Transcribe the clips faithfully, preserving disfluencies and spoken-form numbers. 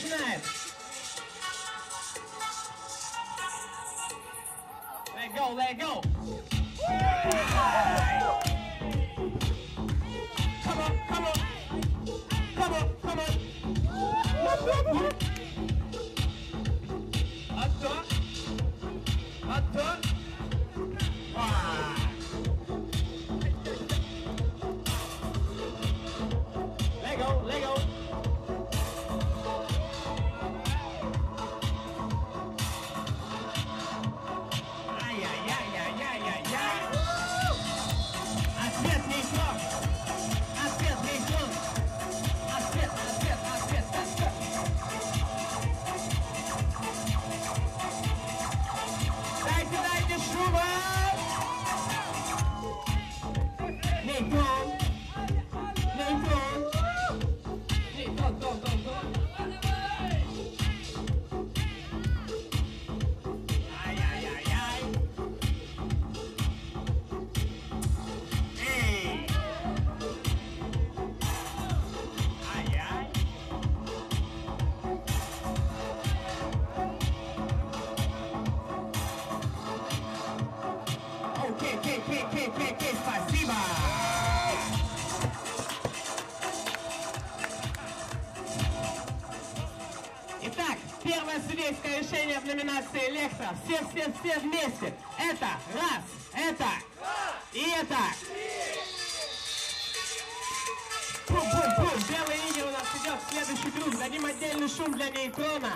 начинает. Let go, let go. Come on, come on. Come on, come on. Отто. Отто. Let go, let go. Окей, окей, окей, окей, окей, спасибо! Итак, первое судейское решение в номинации «Электро». Все-все-все вместе. Это раз, это и это. Бум-бум-бум. Белая линия у нас идет в следующий круг. Дадим отдельный шум для нейтрона.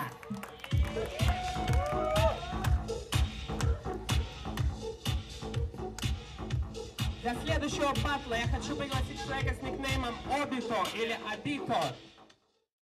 Для следующего батла я хочу пригласить человека с никнеймом Обито или Обито.